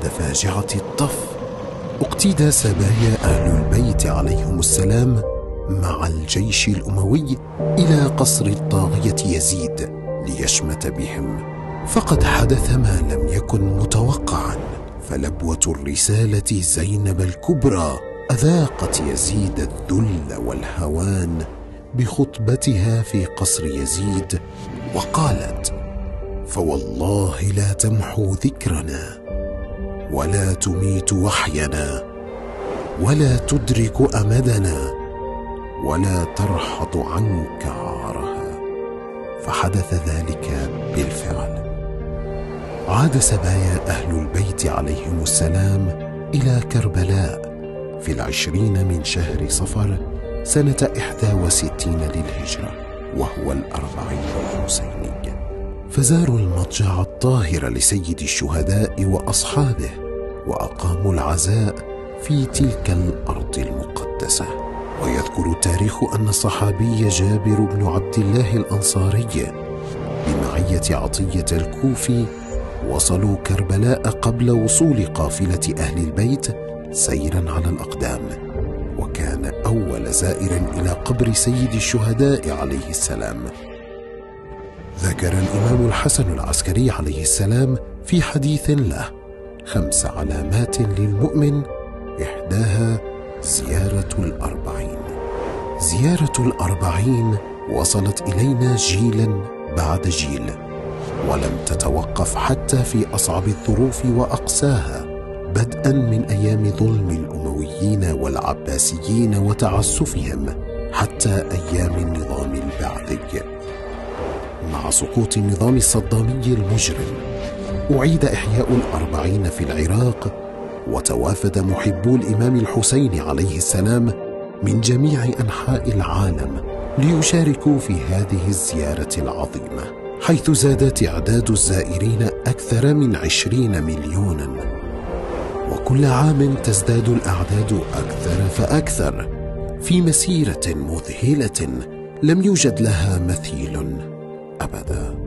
بعد فاجعة الطف اقتيد سبايا أهل البيت عليهم السلام مع الجيش الأموي إلى قصر الطاغية يزيد ليشمت بهم، فقد حدث ما لم يكن متوقعا، فلبوة الرسالة زينب الكبرى أذاقت يزيد الذل والهوان بخطبتها في قصر يزيد، وقالت: فوالله لا تمحو ذكرنا ولا تميت وحينا ولا تدرك أمدنا ولا ترحض عنك عارها. فحدث ذلك بالفعل. عاد سبايا أهل البيت عليهم السلام إلى كربلاء في 20 من شهر صفر سنة 61 للهجرة، وهو 40 الحسيني، فزاروا المضجع الطاهر لسيد الشهداء وأصحابه، وأقاموا العزاء في تلك الأرض المقدسة. ويذكر التاريخ أن الصحابي جابر بن عبد الله الأنصاري بمعية عطية الكوفي وصلوا كربلاء قبل وصول قافلة أهل البيت سيرا على الأقدام، وكان أول زائر إلى قبر سيد الشهداء عليه السلام. ذكر الإمام الحسن العسكري عليه السلام في حديث له 5 علامات للمؤمن، إحداها زيارة الأربعين. زيارة الأربعين وصلت إلينا جيلا بعد جيل، ولم تتوقف حتى في أصعب الظروف وأقساها، بدءا من أيام ظلم الأمويين والعباسيين وتعسفهم حتى أيام النظام البعثي. مع سقوط النظام الصدامي المجرم أعيد إحياء الأربعين في العراق، وتوافد محبو الإمام الحسين عليه السلام من جميع أنحاء العالم ليشاركوا في هذه الزيارة العظيمة، حيث زاد تعداد الزائرين أكثر من 20 مليونا، وكل عام تزداد الأعداد أكثر فأكثر في مسيرة مذهلة لم يوجد لها مثيل أبدا.